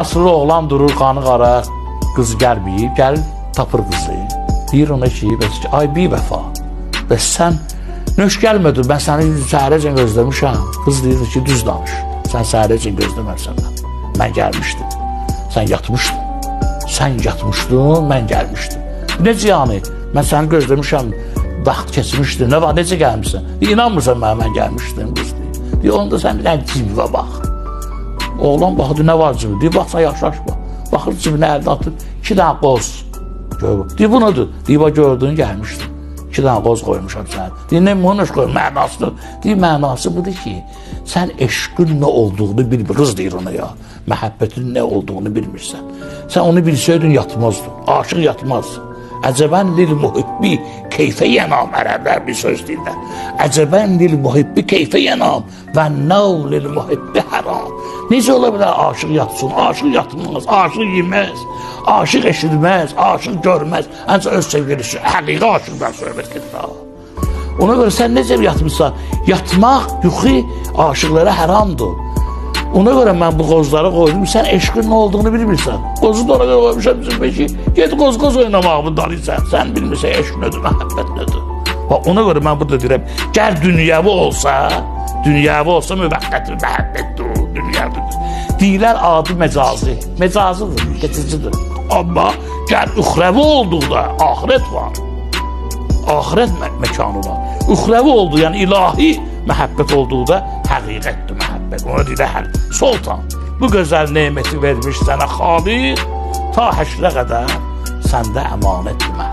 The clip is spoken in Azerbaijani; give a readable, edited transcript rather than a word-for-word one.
Asılı oğlan durur, qanı qara, qız gəlməyib, gəlir, tapır qızı. Deyir ona ki, ay bir vəfa, bəs sən nöş gəlmədin, mən səni səhərəcən gözləmişəm. Qız deyir ki, düz danış, sən səhərəcən gözləmərsən mən. Mən gəlmişdim, sən yatmışdın, mən gəlmişdim. Necə yəni, mən səni gözləmişəm, vaxt keçmişdi, nə var, necə gəlmişsən? İnanmırsan mən gəlmişdim, qız deyir. Deyir, onda sən bir dənə cibivə bax. Oğlan baxdı, nə var cibivə? Deyir, baxsan yaxşılaşma. Baxır cibinə əldə atır, 2 dənə qoz. Deyir, bu nədir? Deyir, gördün, gəlmişdim. 2 dənə qoz qoymuşam sənə. Deyir, nə mühünüş qoyum, mənasıdır. Deyir, mənası budur ki, sən eşqin nə olduğunu bilmir. Qız deyir ona ya, məhəbbətin nə olduğunu bilmirsən. Sən onu bilsəydin, yatmazdın, aşıq yatmaz. Əcəbən lil muhibbi keyfə yenam, ərəblər bir söz deyirlər. Əcəbən lil muhibbi keyfə yenam və nəv lil muhibbi haram. Necə ola bilər aşıq yatsın, aşıq yatmaz, aşıq yeməz, aşıq eşitməz, aşıq görməz. Ancaq öz sevgilisi, həqiqi aşıqdan söhbət gedir. Ona görə sən necə yatmışsan? Yatmaq, yuxu aşıqlara haramdır. Ona görə mən bu qozları qoydum, sən eşqin nə olduğunu bilmirsən. Qozu da ona görə qoymuşam bizim peşi, get qoz oynamağımı darıysan, sən bilmirsən eşq nədir, məhəbbət nədir. Ona görə mən burada deyirəm, gəl dünyəvi olsa müvəqqətir, məhəbbətdir o, dünyəvidir. Deyilər adı məcazi, məcazıdır, keçicidir. Amma gəl üxrəvi olduqda, axirət var, axirət məkanı var. Üxrəvi oldu, yəni ilahi məhəbbət olduqda həqiqətdir məhəbbət. Ona deyilər, Sultan, bu gözəl neməti vermiş sənə Xaliq, ta həşrə qədər səndə əmanətdir məhəbbət.